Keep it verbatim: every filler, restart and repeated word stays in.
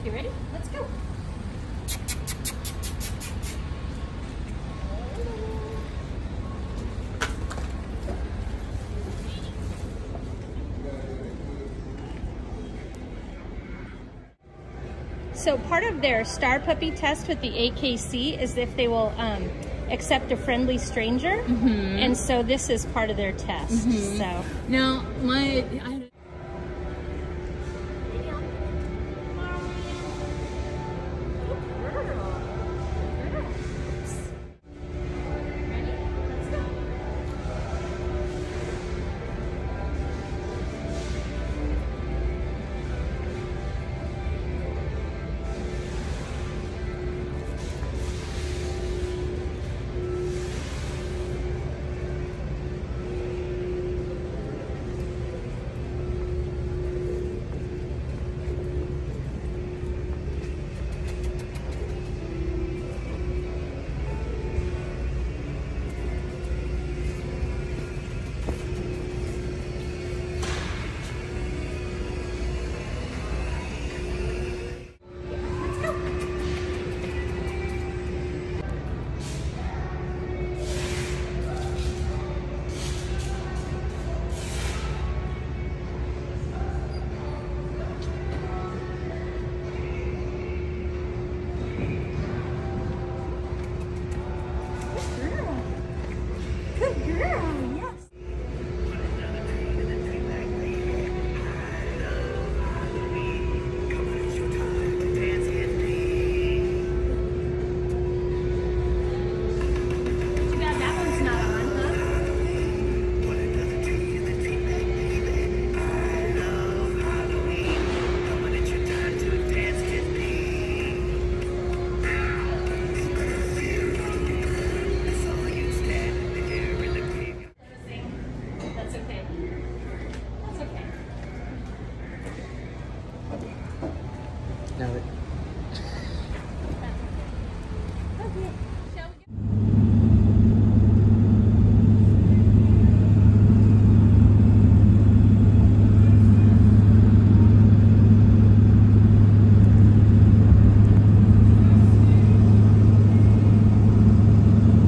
You ready? Let's go. So part of their Star Puppy test with the A K C is if they will um, accept a friendly stranger. Mm-hmm. And so this is part of their test. Mm-hmm. So now my I Now that Okay.